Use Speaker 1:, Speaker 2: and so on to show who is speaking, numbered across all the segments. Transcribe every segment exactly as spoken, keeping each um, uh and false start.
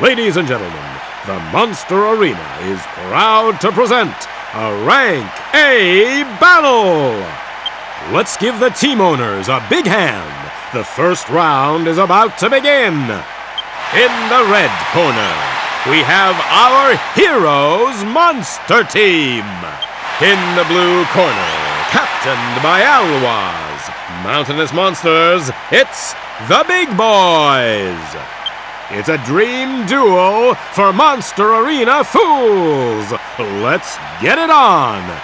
Speaker 1: Ladies and gentlemen, the Monster Arena is proud to present a Rank A battle! Let's give the team owners a big hand. The first round is about to begin. In the red corner, we have our Heroes Monster Team. In the blue corner, captained by Alwaz, Mountainous Monsters, it's the Big Boys. It's a dream duel for Monster Arena fools. Let's get it on.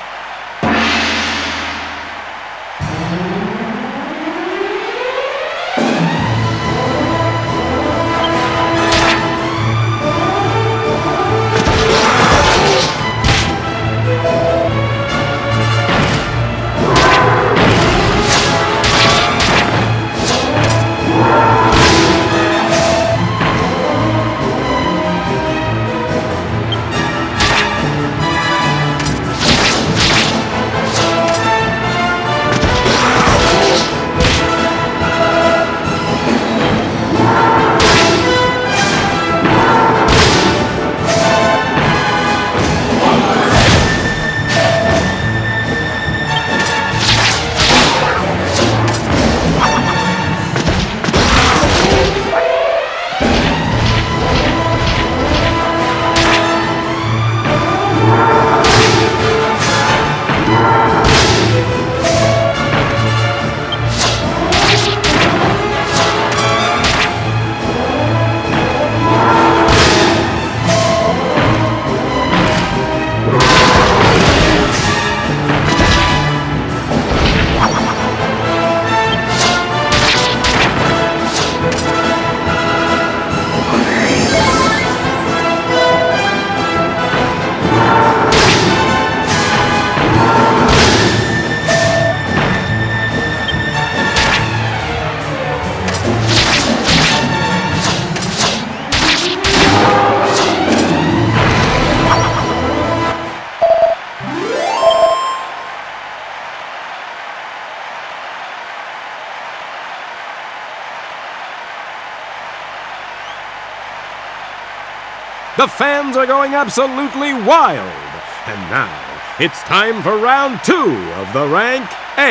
Speaker 1: The fans are going absolutely wild. And now, it's time for round two of the Rank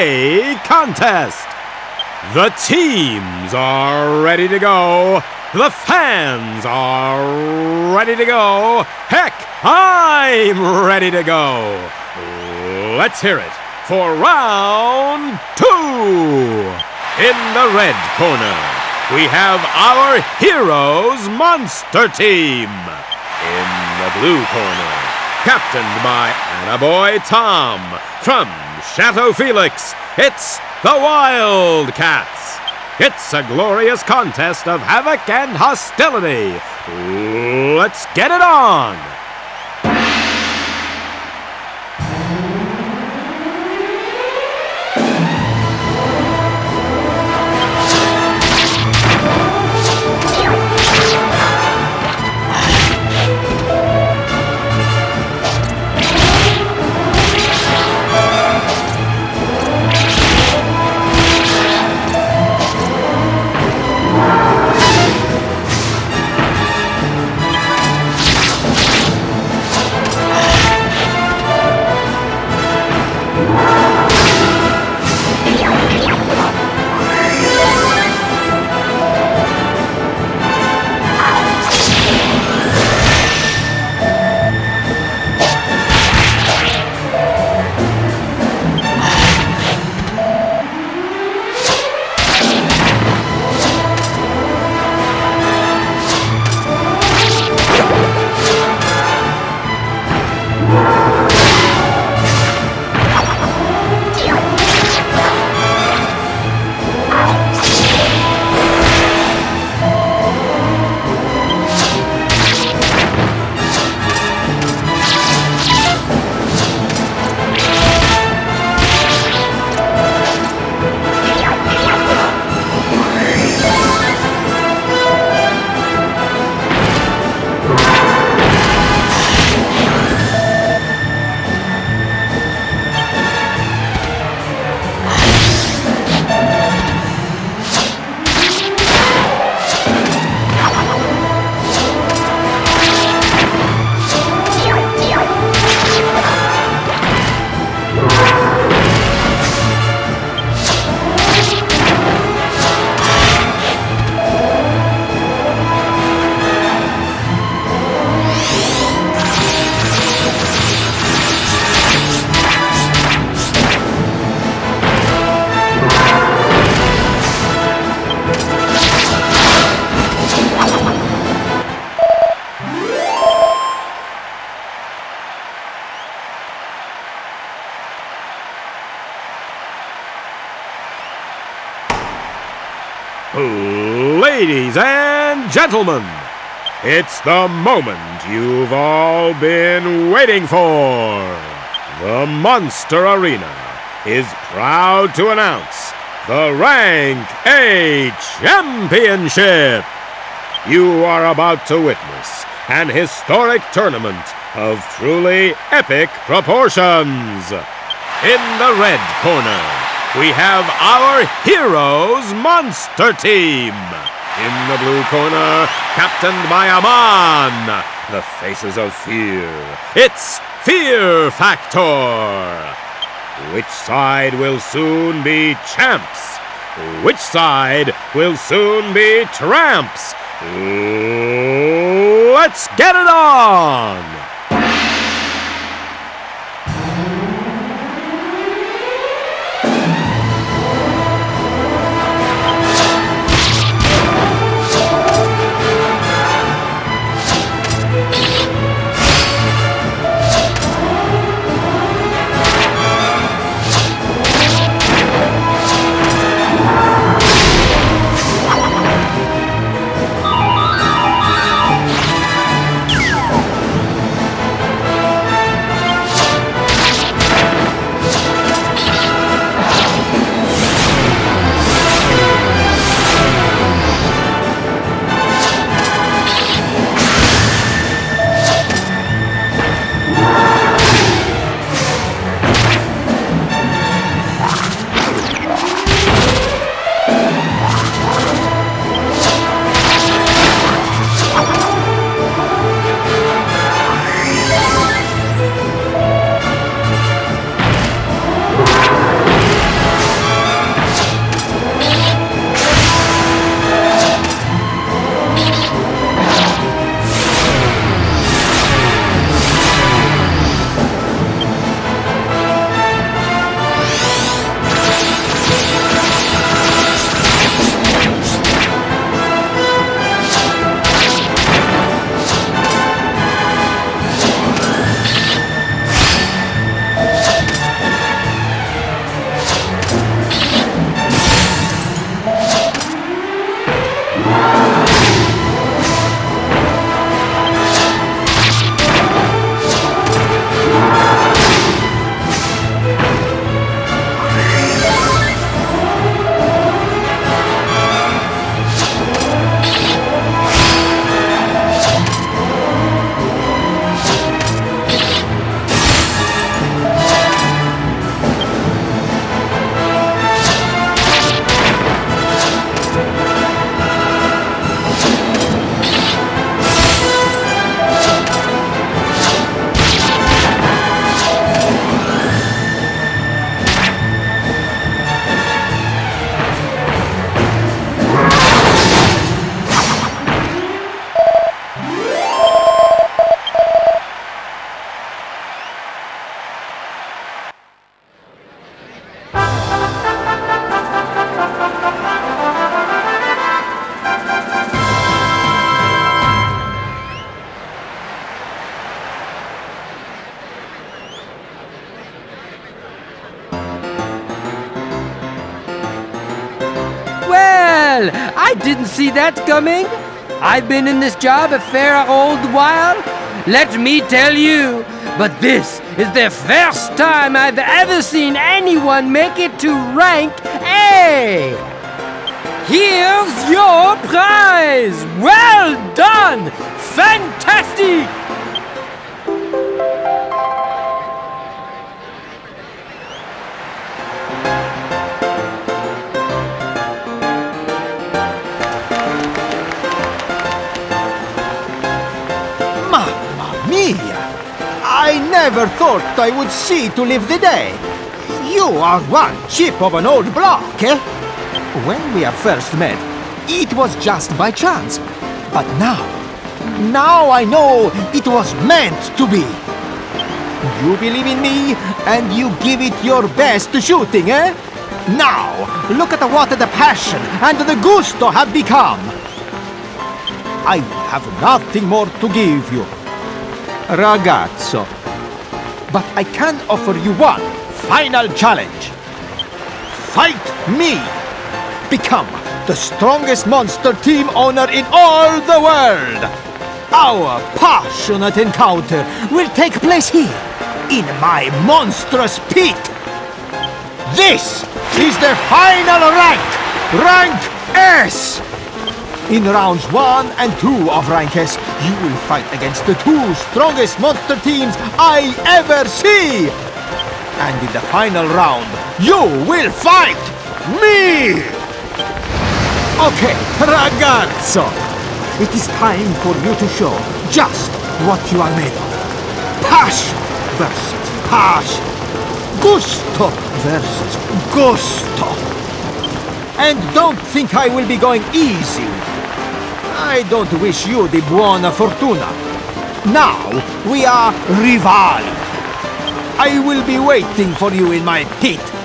Speaker 1: A contest. The teams are ready to go. The fans are ready to go. Heck, I'm ready to go. Let's hear it for round two. In the red corner, we have our Heroes Monster Team. In the blue corner, captained by Attaboy Tom from Chateau Felix, it's the Wildcats. It's a glorious contest of havoc and hostility. Let's get it on! Ladies and gentlemen, it's the moment you've all been waiting for. The Monster Arena is proud to announce the Rank A Championship. You are about to witness an historic tournament of truly epic proportions. In the red corner, we have our Heroes Monster Team. In the blue corner, captained by Aman, the faces of fear. It's Fear Factor. Which side will soon be champs? Which side will soon be tramps? Let's get it on!
Speaker 2: Well, I didn't see that coming. I've been in this job a fair old while, let me tell you. But this is the first time I've ever seen anyone make it to Rank A. Here's your prize. Well done. Fantastic.
Speaker 3: I never thought I would see to live the day. You are one chip of an old block, eh? When we have first met, it was just by chance. But now, now I know it was meant to be. You believe in me, and you give it your best shooting, eh? Now, look at what the passion and the gusto have become. I have nothing more to give you, ragazzo. But I can offer you one final challenge. Fight me! Become the strongest monster team owner in all the world. Our passionate encounter will take place here, in my monstrous pit. This is the final rank, Rank S. In rounds one and two of Rank S, you will fight against the two strongest monster teams I ever see. And in the final round, you will fight me! Okay, ragazzo, it is time for you to show just what you are made of. Passion versus passion. Gusto versus gusto. And don't think I will be going easy. I don't wish you the buona fortuna. Now we are rivali. I will be waiting for you in my pit.